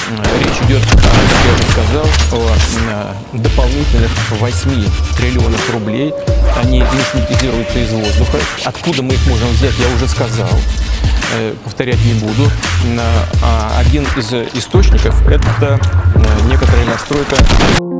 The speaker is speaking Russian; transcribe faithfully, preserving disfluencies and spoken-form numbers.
речь идет, как я уже сказал, о дополнительных восьми триллионах рублей. Они не синтезируются из воздуха. Откуда мы их можем взять, я уже сказал. Повторять не буду. Один из источников – это некоторая настройка